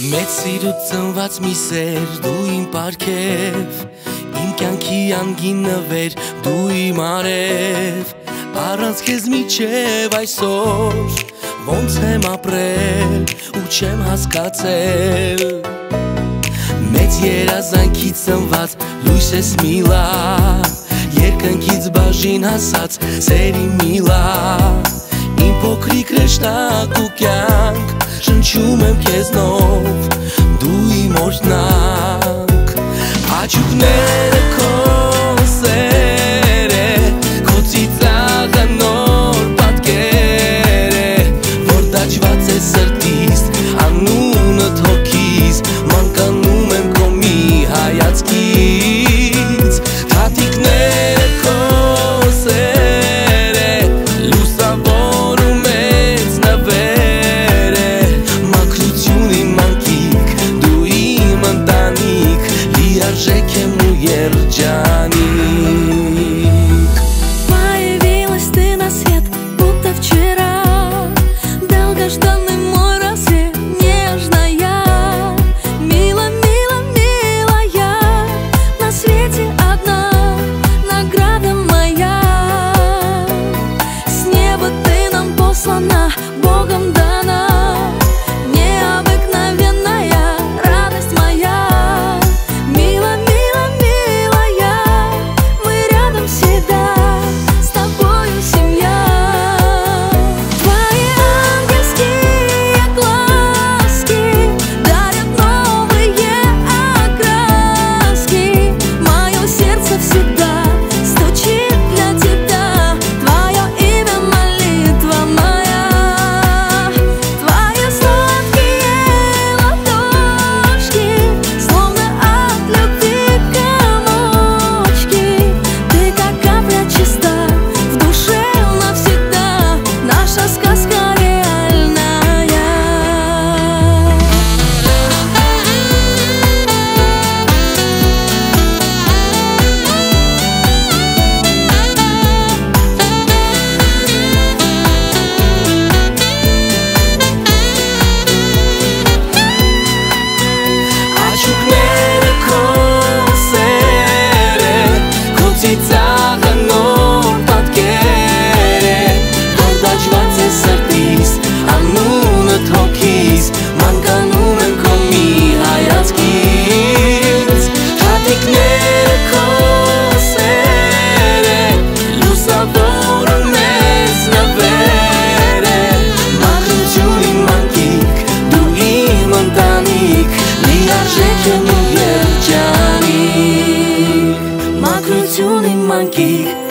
Մեծ սիրուց ծնված մի սեր, դու իմ պարգև, իմ կյանքի անգին նվեր, դու իմ արև, առանց քեզ միջև այսօր, ոնց եմ ապրել ու չեմ հասկացել, մեծ երազանքից ծնված լույս ես միլա, երկնքից բաժին հասած սերի միլա, իմ փոքրիկ հրեշտակ ու կյանք, շնչում եմ քեզնով, դու իմ օրհնանք, աչուկները քո սեր է, քո ծիծաղը նոր պատկեր է, որ դաջված է սրտիս, անունդ հոգիս, մանկանում եմ քո մի հայացքից, թաթիկները քո սեր է, լուսավոր ու մեծ նվեր է, մաքրություն իմ մանկիկ, դու իմ ընտանիք, լիարժեք եմ ու երջանիկ. Появилась ты на свет, будто вчера, долгожданный мой рассвет, нежная, мила, мила, милая, на свете одна награда моя, с неба ты нам послана, Богом дана, необыкновенная радость моя, мила, мила, милая, мы рядом всегда, с тобою семья. Твои ангельские глазки дарят новые окраски, мое сердце всегда стучит для тебя, твое имя молитва моя, твои сладкие ладошки, словно от любви комочки, ты как капля чиста, в душе навсегда, наша сказка реальная. Աչուկները քո սեր է, քո ծիծաղը նոր պատկեր է, որ դաջված է սրտիս, անունդ հոգիս, մանկանում եմ քո մի հայացքից, թաթիկները քո սեր է, լուսավոր ու մեծ նվեր է, մաքրություն իմ մանկիկ, դու իմ ընտանիք, լիարժեք եմ ու երջանիկ, մաքրություն իմ մանկիկ,